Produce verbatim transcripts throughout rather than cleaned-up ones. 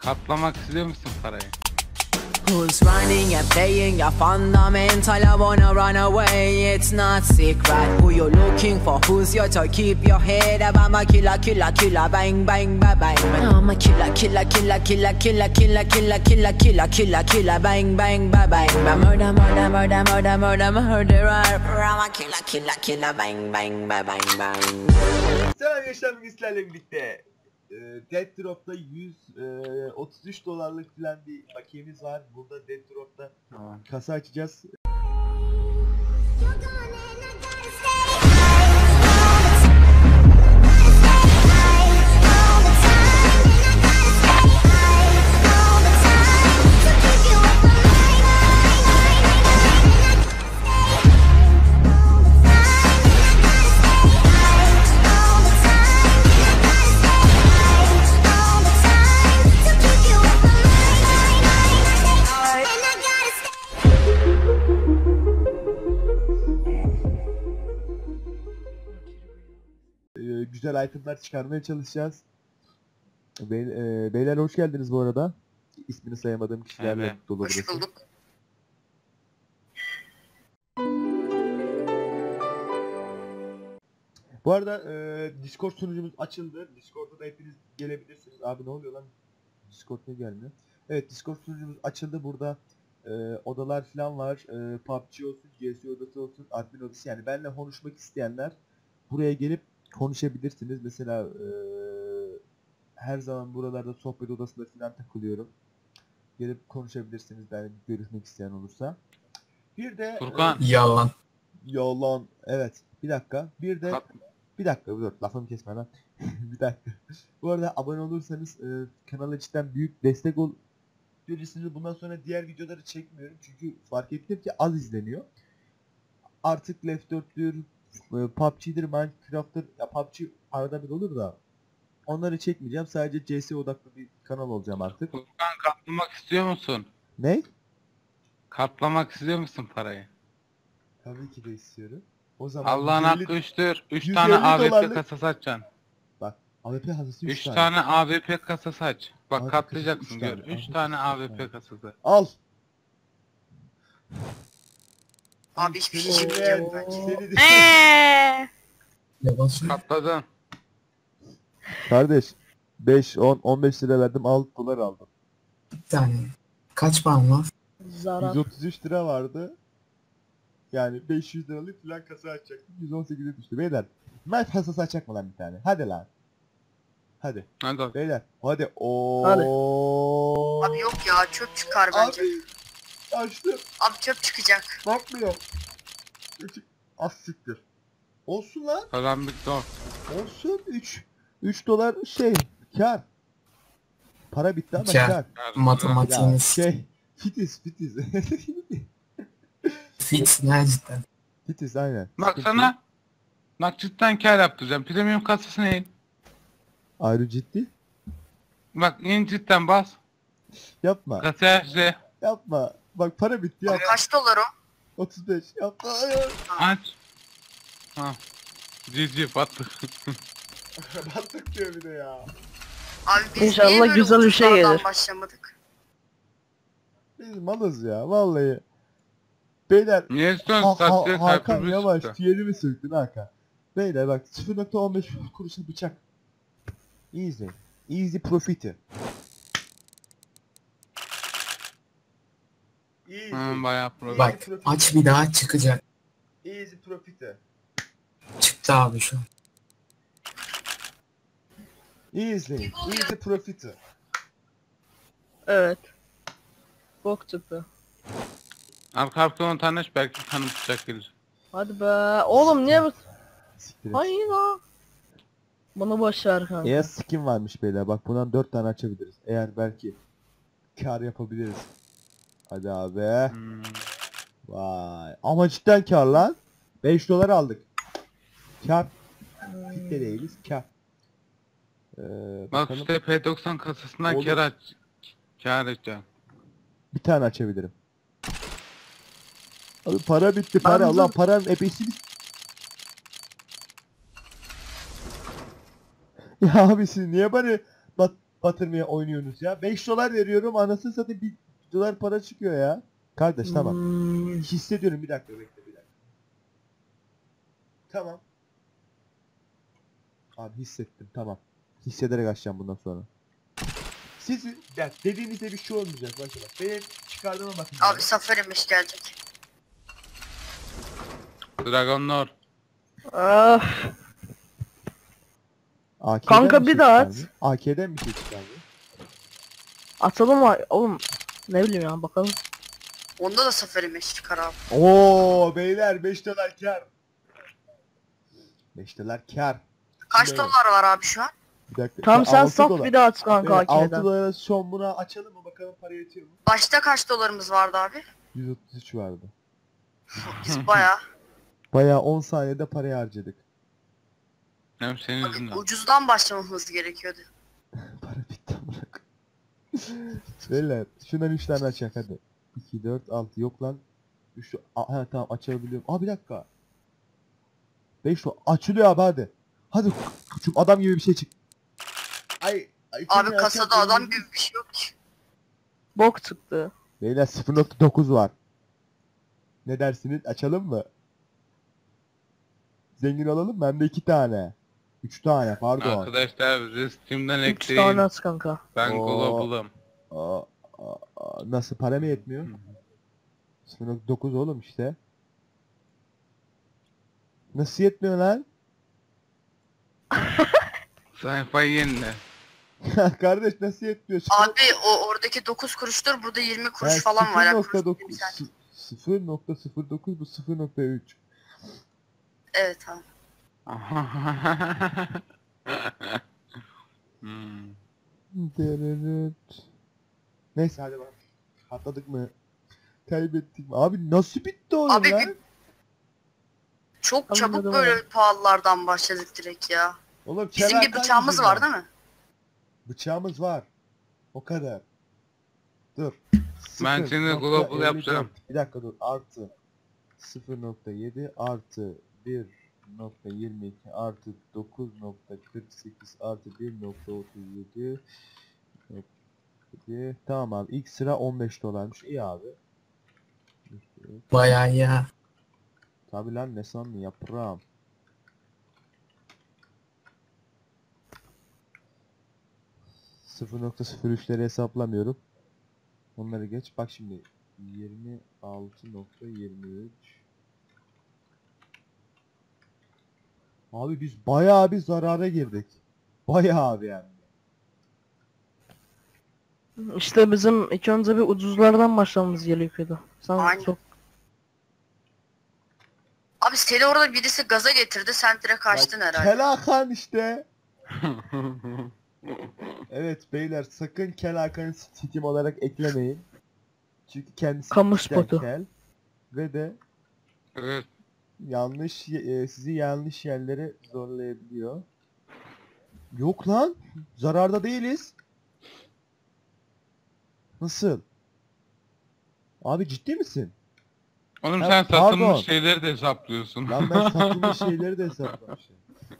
Katlamak istiyor musun parayı? Who's running and playing your fundamental? I wanna run away, it's not secret. Who you looking for? Who's your to keep your head up? I'm a killer, killer, killer, bang, bang, bang, bang. I'm a killer, killer, killer, killer, killer, killer, killer, killer, killer, killer, killer, bang, bang, bang, bang. Murder, murder, murder, murder, murder, murderer. I'm a killer, killer, killer, bang, bang, bang, bang, bang. Selam gençler, bugün sizlerle birlikte e, Dead Drop'ta yüz otuz üç dolarlık filan bir bakiyemiz var. Burada Dead Drop'ta Tamam. kasa açacağız. Güzel itemler çıkarmaya çalışacağız. Bey, e, beyler hoş geldiniz bu arada. İsmini sayamadığım kişilerle Evet. dolu Hoş burası. bulduk. Bu arada e, Discord sunucumuz açıldı. Discord'da da hepiniz gelebilirsiniz. Abi ne oluyor lan? Discord ne gelmiyor? Evet, Discord sunucumuz açıldı. Burada e, odalar falan var. E, P U B G olsun, C S odası olsun, admin odası. Yani benimle konuşmak isteyenler buraya gelip konuşabilirsiniz. Mesela e, her zaman buralarda sohbet odasında falan takılıyorum. Gelip konuşabilirsiniz. Ben görüşmek isteyen olursa. Bir de Furkan. e, Yalan. yalan. Evet. Bir dakika. Bir de Kat- bir dakika. Dur. Lafımı kesme lan. Bir dakika. Bu arada abone olursanız e, kanala cidden büyük destek ol. Görürsünüz. Bundan sonra diğer videoları çekmiyorum. Çünkü fark ettim ki az izleniyor. Artık Left dört'tür, P U B G'dir, Minecraft'tır. Ya P U B G arada bir olur da onları çekmeyeceğim. Sadece C S odaklı bir kanal olacağım artık. Furkan, katlamak istiyor musun? Ne? Katlamak istiyor musun parayı? Tabii ki de istiyorum. O zaman Allah'ın yüz elli hakkı üçtür. üç yüz tane elli A W P dolarlık kasası açacaksın. Bak, A W P hazırsı üç üç tane. tane A W P kasası aç. Bak A W P katlayacaksın kasası üç gör. tane, üç A W P tane kasası A üç W tane. P kasası. Al. Abi hiçbir şey Seni demeyeceğim dinleyen- bence. seni dinleyen- Yalan söylüyor. Katladın. Kardeş beş, on, on beş lira verdim, altı dolar aldım. Bir tane. Kaç puan var? yüz otuz üç lira vardı. Yani beş yüz liralık falan kasa açacaktım. yüz on sekize düştü. Beyler, Knife kasası açacak mı lan bir tane? Hadi lan. Hadi. Hadi bak. Beyler. Hadi. Oo. Hadi. Abi yok ya, çöp çıkar bence. Abi. Açtım. Abi çöp çıkacak. Bakmıyor. Az siktir. Olsun lan. Kazan bitti o. Olsun. üç. üç dolar şey. Kar. Para bitti ama Kar. kar. Ya Matematiğiniz. şey. Fitiz. Fitiz. Fit ne cidden. Fitiz aynen. Bak Sıkıntı yok. sana. Bak cidden kar yaptıracağım. Premium kasasını in. Ayrı ciddi. Bak in cidden bas. Yapma. Kasaya açtı. Yapma. Bak para bitti Abi ya. kaç dolar o? otuz beş. Yapma. Hayır. Aç. Ha. G G battık. Battık diyor bir de ya. Abi biz İnşallah niye böyle güzel bir şey ucuzlardan gelir. başlamadık? Biz malız ya vallahi. Beyler. Niye Ha, istiyorsun? ha, Satıyor Hakan kalbimi yavaş. sıktı. Tiyerimi söktün Hakan. Beyler bak sıfır nokta on beş kuruşa bıçak. Easy. Easy profiti. Easy. Hı, bayağı pro. Bak aç bir daha çıkacak. Easy profiti. Çıktı abi şu an. Easy. Easy profiti. Evet. Bok çıktı. Arka arka on tane aç, belki bir tane bıçak gelir. Hadi be. Oğlum niye bu... Siktir et. Hayır lan. Bunu boş ver kanka. Eğer skin varmış beyler bak bundan dört tane açabiliriz. Eğer belki kar yapabiliriz. Hadi abi. Hmm. Vay. Ama cidden kar lan. beş dolar aldık. Kar. Fitte değiliz. Kar. Ee, Bak bakalım. işte P doksan kasasından Olur. kar aç. Kar edeceğim. Bir tane açabilirim. Abi para bitti para. Ben Allah dur- paranın epeysi bit- Ya abi siz niye bana bak batırmaya oynuyorsunuz ya? beş dolar veriyorum, anasını satayım bir dolar para çıkıyor ya. Kardeş tamam. Hmm, Hissediyorum, bir dakika bekle bir dakika. Tamam. Abi hissettim, tamam. Hissederek açacağım bundan sonra. Siz ya dediğinizde bir şey olmayacak başa bak. Benim çıkardığıma bakın. Abi Safari'miş gelecek. Dragonlar. ah, A K'den Kanka bir bir şey daha çıkar at. mı? A K'den bir şey çıkar mı? atalım mı? Oğlum ne bileyim ya, bakalım. Onda da Safari'miş çıkar abi. Oo beyler beş dolar kar. beş dolar kar. Kaç Evet. dolar var abi şu an? Bir dakika. Tamam sen altı sat dolar. bir daha at kanka Evet, altı Aki'den. dolara son buna açalım mı bakalım para yetiyor mu? Başta kaç dolarımız vardı abi? yüz otuz üç vardı. Biz bayağı. Bayağı on saniyede parayı harcadık. Hem senin Abi, yüzünden. ucuzdan başlamamız gerekiyordu. Para bitti amına koyayım. Beyler şundan üç tane açacak hadi. iki, dört, altı yok lan. üç, ha tamam açabiliyorum. Aa bir dakika. beş açılıyor abi hadi. Hadi koçum adam gibi bir şey çık. Ay, ay Abi kimi kasada açacak adam benim- gibi bir şey yok ki. Bok çıktı. Beyler sıfır nokta dokuz var. Ne dersiniz? Açalım mı? Zengin olalım mı? Hem de iki tane. Üç tane pardon. Arkadaşlar bizi Steam'den üç ekleyin. tane at kanka. Ben Oo. global'ım. Aa, aa, aa, nasıl para mı yetmiyor? sıfır nokta dokuz oğlum işte. Nasıl yetmiyor lan? Sayfayı yenile. Kardeş nasıl yetmiyor? Abi o oradaki dokuz kuruştur, burada yirmi kuruş Yani falan var. ya, kuruş sıfır nokta dokuz değil zaten. sıfır nokta sıfır dokuz bu sıfır nokta üç. Evet abi. hmm. Neyse hadi bak. Atladık mı? Kaybettik mi? Abi nasıl bitti oğlum Abi lan? bir- Çok Anladım çabuk abi. böyle pahalılardan başladık direkt ya. Oğlum Bizim bir Kemal bıçağımız yüzünden. var değil mi? Bıçağımız var. O kadar. Dur. Ben Sıfır seni nokta global elli dört. yapacağım. Bir dakika dur. Artı sıfır nokta yedi artı bir nokta yirmi iki artı dokuz nokta kırk sekiz artı bir nokta otuz yedi. Tamam abi. İlk sıra on beş dolarmış. İyi abi. Bayağı ya. Tabi lan ne sandın yaprağım. sıfır nokta sıfır üçleri hesaplamıyorum. Onları geç. Bak şimdi yirmi altı nokta yirmi üç. Abi biz bayağı bir zarara girdik. Bayağı abi yani. İşte bizim ilk önce bir ucuzlardan başlamamız gerekiyordu. Sen Aynen. çok Abi seni orada birisi gaza getirdi, sen direkt kaçtın Bak, herhalde. Kelakan işte. Evet beyler sakın Kelakan'ı Steam olarak eklemeyin. Çünkü kendisi Kamu cidden spotu. kel. Ve de Evet. yanlış ye- e, sizi yanlış yerlere zorlayabiliyor. Yok lan. Zararda değiliz. Nasıl? Abi ciddi misin? Oğlum Ha, sen pardon. satılmış şeyleri de hesaplıyorsun. Lan ben satılmış şeyleri de hesaplamışım.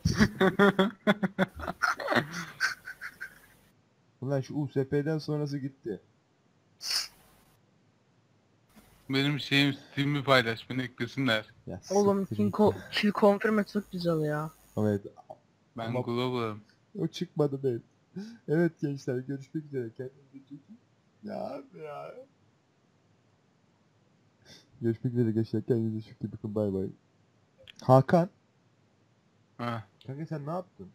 Ulan şu U S P'den sonrası gitti. Benim şeyim Steam'i paylaş, beni eklesinler. Ya oğlum siktir kill, git. ko kill confirm çok güzel ya. Evet. Ben Ama- global'ım. O çıkmadı benim. Evet gençler görüşmek üzere. Kendinize çok iyi. Ya abi ya. Görüşmek üzere gençler. Kendinize çok iyi bakın. Bay bay. Hakan. Ha. Kanka sen ne yaptın?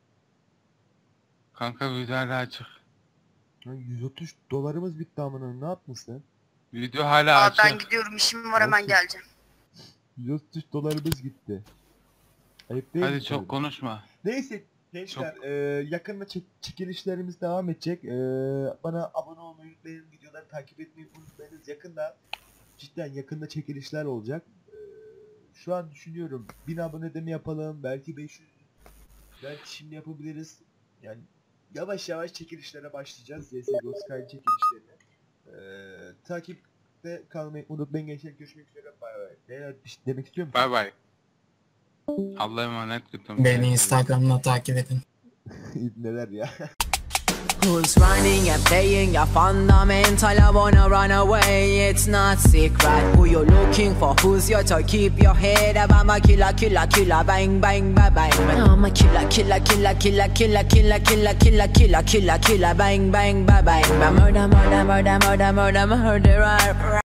Kanka video hala açık. Lan yüz otuz dolarımız bitti amına. Ne yaptın sen? Video hala Abi ben açık. gidiyorum, işim var, hemen Olsun. geleceğim. yüz otuz dolarımız gitti. Ayıp değil mi Hadi sana? çok konuşma. Neyse gençler e, yakında çek- çekilişlerimiz devam edecek. E, bana abone olmayı unutmayın. Videoları takip etmeyi unutmayınız. Yakında cidden yakında çekilişler olacak. E, şu an düşünüyorum bin abonede mi yapalım? Belki beş yüz. Belki şimdi yapabiliriz. Yani yavaş yavaş çekilişlere başlayacağız. C S G O Sky çekilişlerine. E, takipte kalmayı unutmayın gençler. Görüşmek üzere. Bay bay. Beyler, bir şey demek istiyor musun? Bay bay. Allah'a emanet götürün. Beni Instagram'da takip edin. Neler ya. Who's running and playing your fundamental? I wanna run away, it's not secret. Who you looking for? Who's your toy? Keep your head up. I'm a killer, killer, killer, bang, bang, bang, bang. I'm a killer, killer, killer, killer, killer, killer, killer, killer, killer, killer, killer, bang, bang, bang, bang. Murder, murder, murder, murder, murder, murderer.